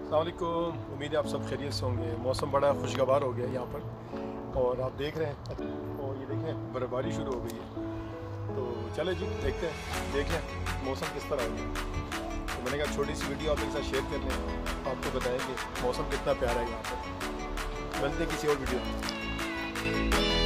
अस्सलाम वालेकुम। उम्मीद है आप सब खैरियत से होंगे। मौसम बड़ा खुशगवार हो गया है यहाँ पर और आप देख रहे हैं और ये देखें बर्फ़बारी शुरू हो गई है। तो चले जी देखते हैं, देख लें मौसम किस तरह हो गया। तो मैंने कहा छोटी सी वीडियो आपके साथ शेयर कर लें, आपको बताएंगे मौसम कितना प्यारा है यहाँ पर। मिलते हैं किसी और वीडियो में।